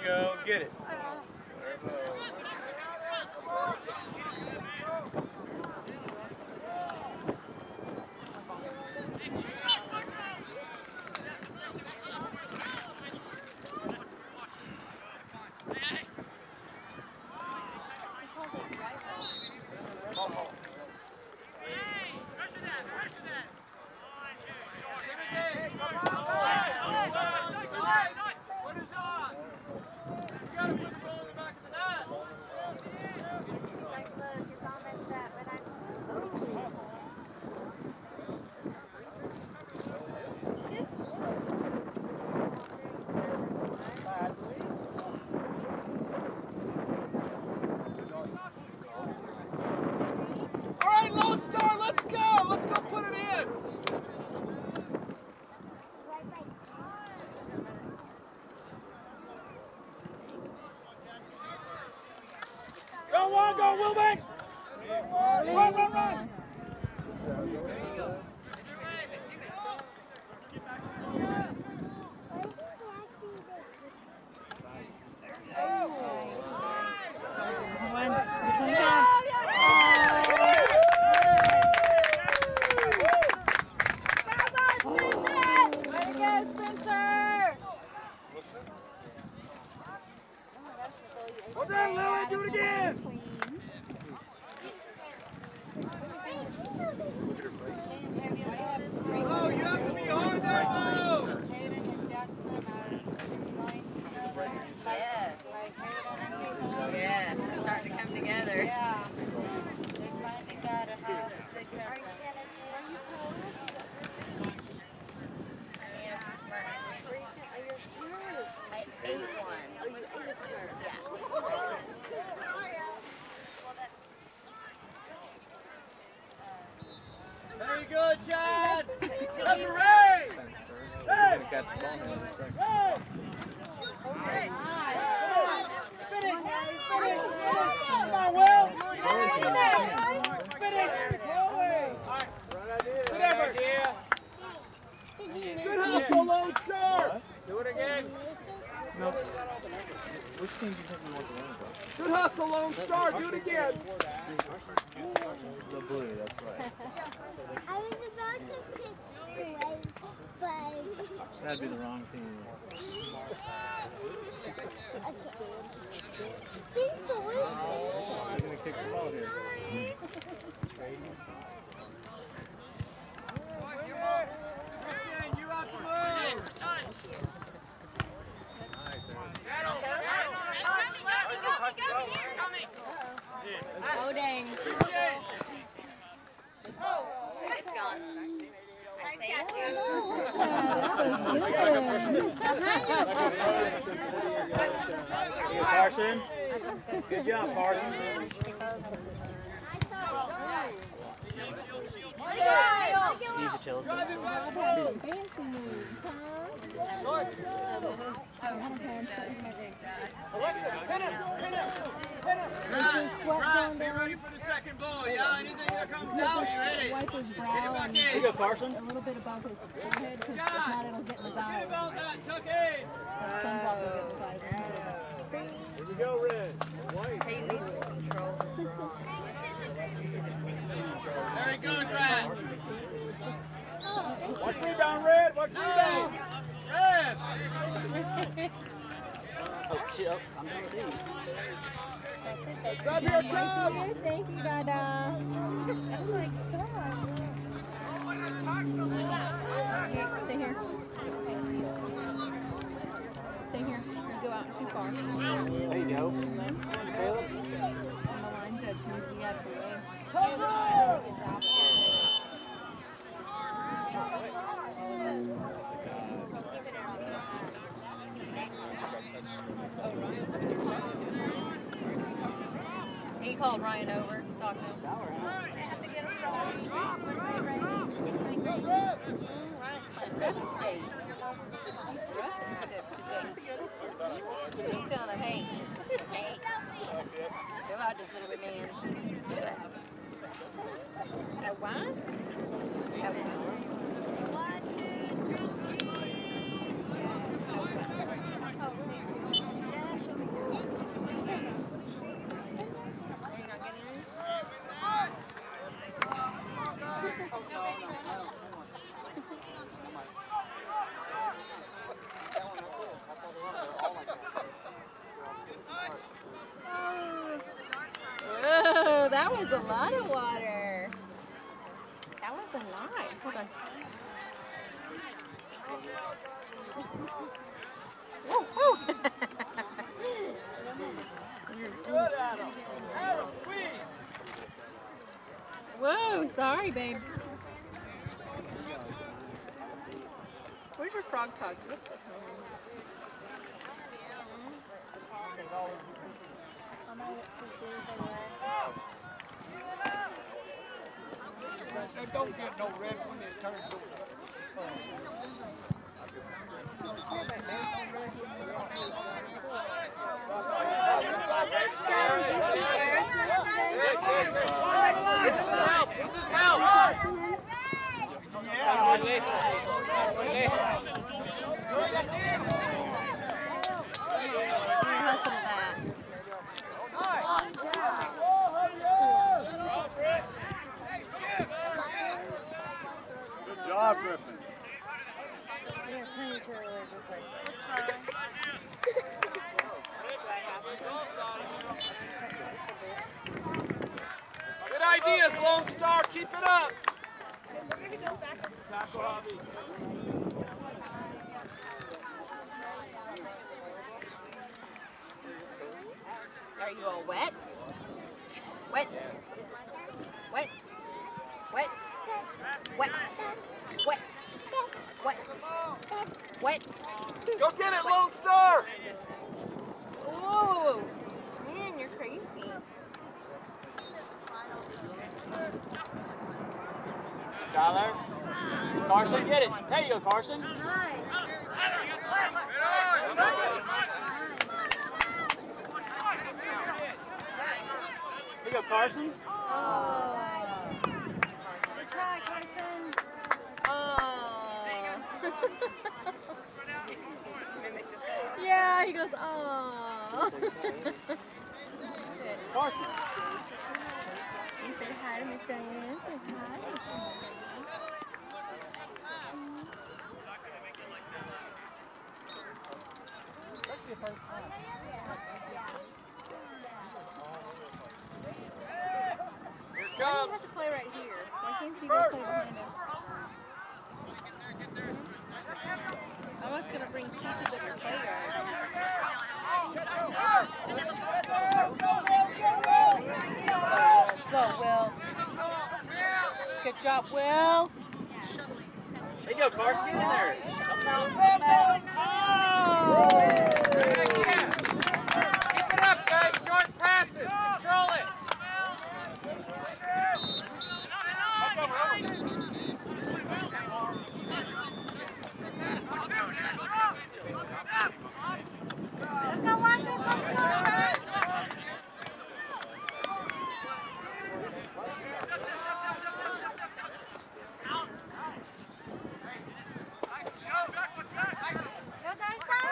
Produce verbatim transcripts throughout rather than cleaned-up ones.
you go. Get it. Very good, Chad. Referee. Hey. Go. Okay. Finish. Finish. Come on, Will. Finish. Good effort. Good hustle, Lone Star. Do it again. No. Which team do you think we want to win, bro? Good hustle, Lone Star. Do it again. The blue, that's right. I was about to pick the red, but... That'd be the wrong team. Spencer, where's Spencer? I'm going to kick the ball here. Christian, you have to move. Oh, dang. It's gone. I see You, Carson. Good job, Carson. Easy, Chelsea. Alexis, pin him, pin him, pin him. Brad, Brad, be ready for the second ball. Yeah, anything that comes out, you ready? Wipe his Get it brow back and in. Here you go, Carson. a little bit above his forehead, because if John, not, it'll get in his forget eyes. about that, tuck in. SpongeBob will get in his eyes. Here you go, Red. White. He needs control. Very good, Brad. Watch rebound, Red. Watch rebound. Red. Oh, shit. Oh, I'm doing these. It's up here, comes. Thank you, Dada. Oh my God. Stay here. Stay here. You go out too far. There you go. Caleb. I'm a line judge. You need to be out of the way. Come on. Good job. He called Ryan over to talk to him. He's telling him, hey, hey, come out this little bit, man. A what? A what? a lot of water. That was a lot. Hold on. Whoa, whoa. Good, Adam. Adam, please. Whoa, sorry, babe. Where's your frog tug? Now, don't get no red when it turns over. Dad, did you see Eric yesterday? This is help. Talk to him. Listen to that. Good job, Griffin. Good ideas, Lone Star. Keep it up. Tackle, Hobby. Are you all wet? Wet. Wet. Wet. Wet. Wet. Wet. Wet. Go get it, Lone Star. Whoa. Man, you're crazy. Tyler. Carson, get it. There you go, Carson. Here you go, Carson. Good try, Carson. Oh. Yeah, he goes, oh. Carson. You say hi to Mister Diane. Say hi. Here Why do you comes. have to play right here? Why can't you go play behind us? I was going to bring Cheesy with her player. Go, Will. Good job, Will. There you go, Carson. Get in there. Oh! Keep it up, guys. Short passes. Control it. Let's go watch us. Let's go, son. Go, guys, son.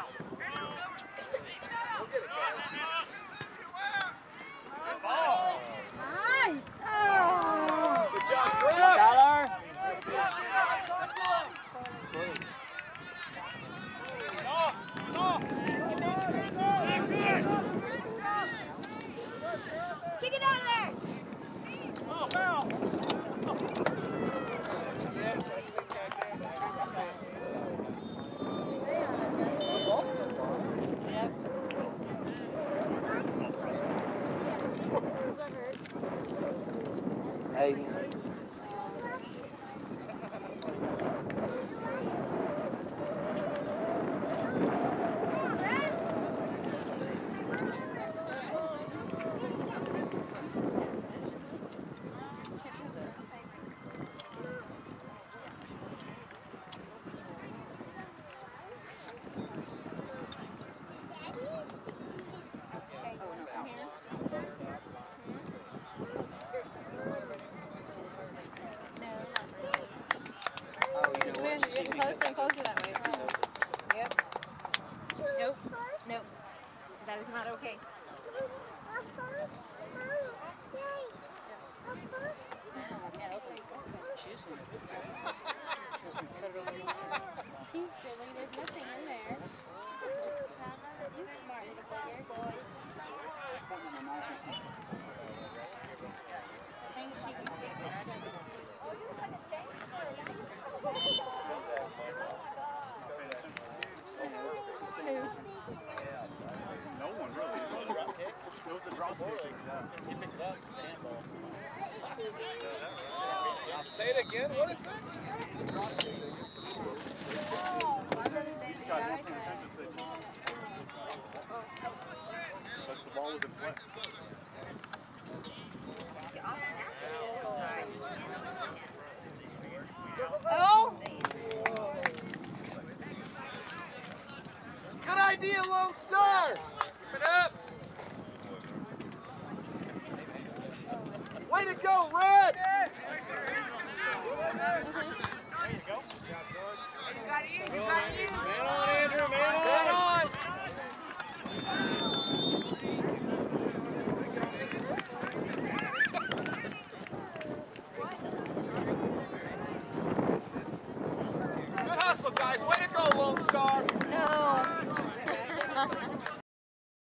Nice. Oh. Good job, Tyler. Kick it out of there. Yep. Hey. We're getting closer and closer that way. Yep. Nope. Nope. That is not okay. He's silly. There's nothing in there. You smart little player, boys. No one really. It was a drop kick. It was a drop kick. He picked it up. Handball. Say it again. What is that? But the ball was in play. Oh! Good idea, Lone Star. Keep it up. Way to go, Red. Man on, Andrew, man on! Good hustle, guys. Way to go, Lone Star.